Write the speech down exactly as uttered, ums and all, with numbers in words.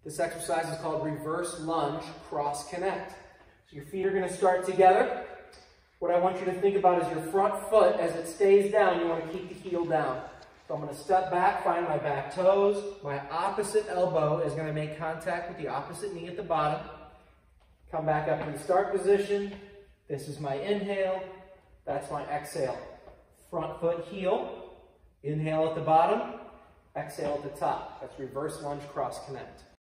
This exercise is called reverse lunge cross connect. So your feet are going to start together. What I want you to think about is your front foot, as it stays down, you want to keep the heel down. So I'm going to step back, find my back toes. My opposite elbow is going to make contact with the opposite knee at the bottom. Come back up to the start position. This is my inhale. That's my exhale. Front foot heel. Inhale at the bottom. Exhale at the top. That's reverse lunge cross connect.